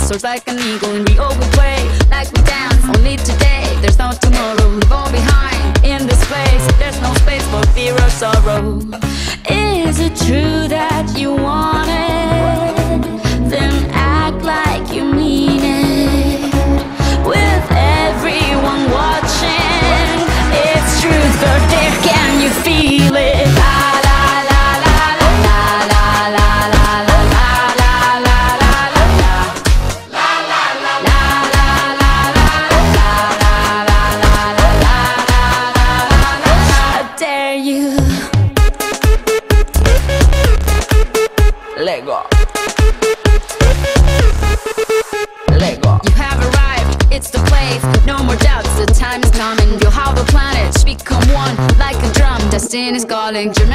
soars like an eagle. And we all will play like we dance. Only today, there's no tomorrow. Leave all behind in this place. There's no space for fear or sorrow. Is it true that you want it? Then act like you mean it. With everyone watching, it's truth or dare. Can you feel it? Let go. Let go. You have arrived, it's the place. No more doubts, the time is coming. You'll have the planets become one like a drum. Destiny is calling.